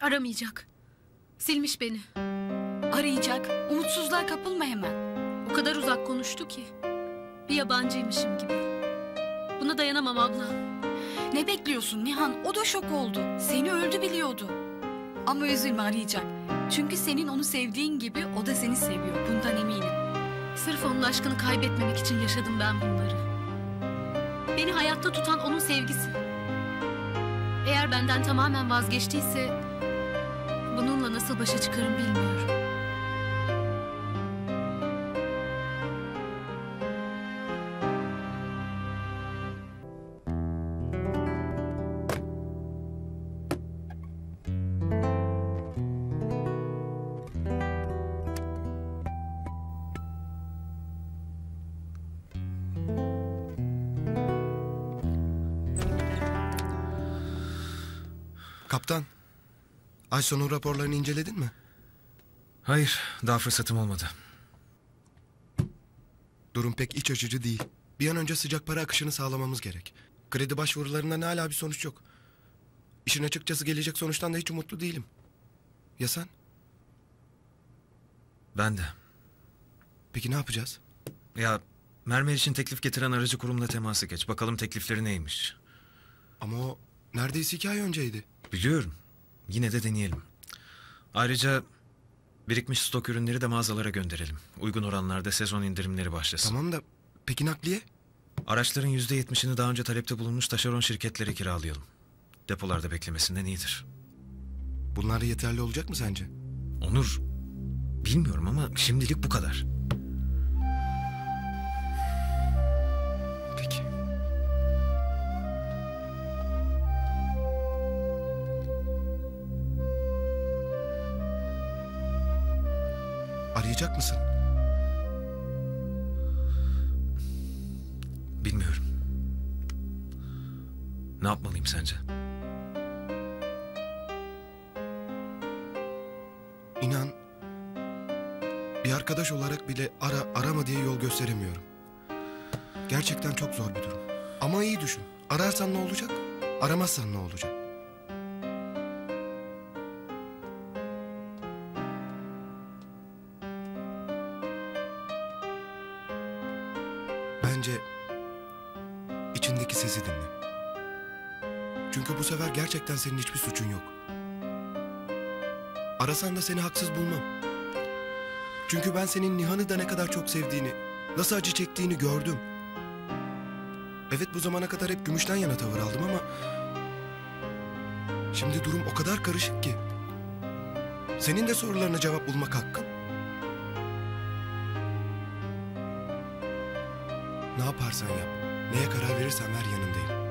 Aramayacak. Silmiş beni. Arayacak. Umutsuzluğa kapılma hemen. O kadar uzak konuştu ki. Bir yabancıymışım gibi. Buna dayanamam abla. Ne bekliyorsun Nihan? O da şok oldu. Seni öldü biliyordu. Ama üzülme, arayacak. Çünkü senin onu sevdiğin gibi o da seni seviyor. Bundan eminim. Sırf onun aşkını kaybetmemek için yaşadım ben bunları. Beni hayatta tutan onun sevgisi. Eğer benden tamamen vazgeçtiyse... bununla nasıl başa çıkarım bilmiyorum. Kaptan, ay sonu raporlarını inceledin mi? Hayır, daha fırsatım olmadı. Durum pek iç açıcı değil. Bir an önce sıcak para akışını sağlamamız gerek. Kredi başvurularından hala bir sonuç yok. İşin açıkçası gelecek sonuçtan da hiç umutlu değilim. Ya sen? Ben de. Peki ne yapacağız? Ya mermer için teklif getiren aracı kurumla temasa geç. Bakalım teklifleri neymiş. Ama o neredeyse 2 ay önceydi. Biliyorum. Yine de deneyelim. Ayrıca birikmiş stok ürünleri de mağazalara gönderelim. Uygun oranlarda sezon indirimleri başlasın. Tamam da peki nakliye? Araçların %70'ini daha önce talepte bulunmuş taşeron şirketlere kiralayalım. Depolarda beklemesinden iyidir. Bunlar yeterli olacak mı sence? Onur, bilmiyorum ama şimdilik bu kadar. Peki. Arayacak mısın? Bilmiyorum. Ne yapmalıyım sence? İnan, bir arkadaş olarak bile arama diye yol gösteremiyorum. Gerçekten çok zor bir durum. Ama iyi düşün. Ararsan ne olacak? Aramazsan ne olacak? Bence içindeki sesi dinle. Çünkü bu sefer gerçekten senin hiçbir suçun yok. Arasan da seni haksız bulmam. Çünkü ben senin Nihan'ı da ne kadar çok sevdiğini, nasıl acı çektiğini gördüm. Evet, bu zamana kadar hep Gümüş'ten yana tavır aldım ama... şimdi durum o kadar karışık ki. Senin de sorularına cevap bulmak hakkın. Ne yaparsan yap, neye karar verirsen ver, yanındayım.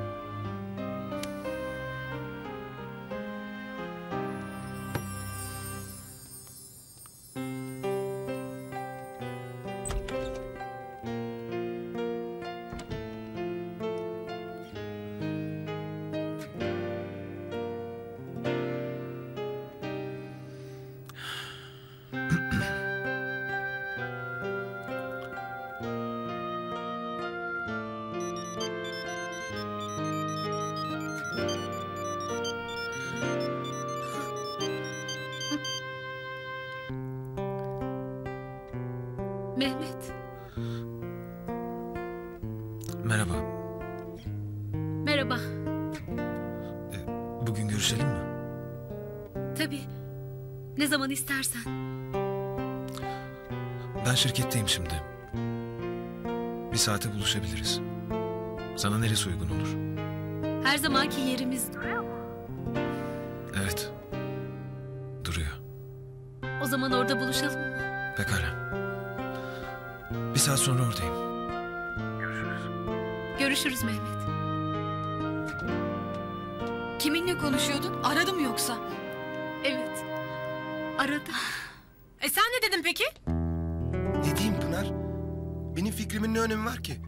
Mehmet. Merhaba. Merhaba. Bugün görüşelim mi? Tabii. Ne zaman istersen. Ben şirketteyim şimdi. Bir saate buluşabiliriz. Sana neresi uygun olur? Her zamanki yerimiz. Evet. Duruyor. O zaman orada buluşalım mı? Pekala. Bir saat sonra oradayım. Görüşürüz Mehmet. Kiminle konuşuyordun? Aradı mı yoksa? Evet. Aradı. Sen ne dedin peki? Ne diyeyim Pınar? Benim fikrimin ne önemi var ki?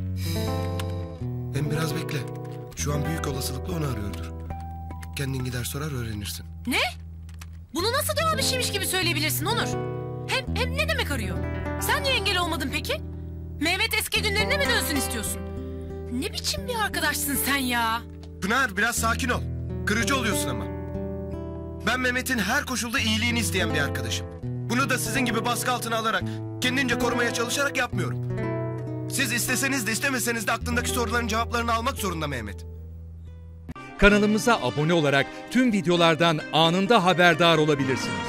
Hem biraz bekle. Şu an büyük olasılıkla onu arıyordur. Kendin gider sorar, öğrenirsin. Ne? Bunu nasıl doğal bir şeymiş gibi söyleyebilirsin Onur? Hem ne demek arıyor? Sen niye engel olmadın peki? Mehmet eski günlerine mi dönsün istiyorsun? Ne biçim bir arkadaşsın sen ya? Pınar, biraz sakin ol. Kırıcı oluyorsun ama. Ben Mehmet'in her koşulda iyiliğini isteyen bir arkadaşım. Bunu da sizin gibi baskı altına alarak, kendince korumaya çalışarak yapmıyorum. Siz isteseniz de istemeseniz de aklındaki soruların cevaplarını almak zorunda Mehmet. Kanalımıza abone olarak tüm videolardan anında haberdar olabilirsiniz.